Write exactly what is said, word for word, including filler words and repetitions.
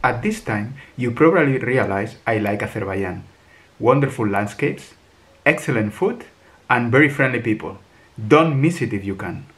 At this time, you probably realize I like Azerbaijan. Wonderful landscapes, excellent food, and very friendly people. Don't miss it if you can.